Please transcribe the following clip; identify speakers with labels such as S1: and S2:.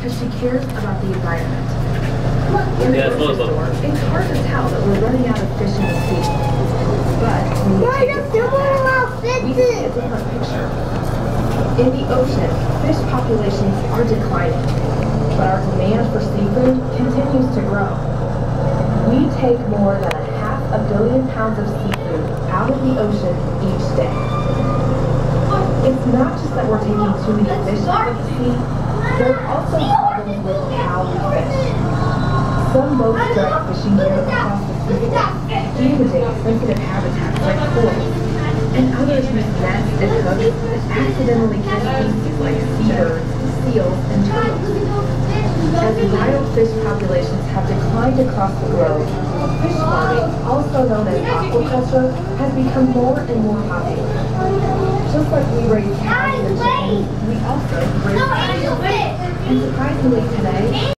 S1: because she cares about the environment. In the grocery store, it's hard to tell that we're running out of fish in the sea. But when we take a step back, we see a different picture. In the ocean, fish populations are declining, but our demand for seafood continues to grow. We take more than 500 million pounds of seafood out of the ocean each day. It's not just that we're taking too many fish out of the sea, there are also problems with how we fish. Some boats drag fishing gear across the seafloor, damaging sensitive habitats like corals, and others use nets and hooks that accidentally catch species like seabirds, seals, and turtles. As wild fish populations have declined across the globe, fish farming, also known as aquaculture, has become more and more popular. Just like we raise cows and chickens, we also raise fish. And surprisingly today,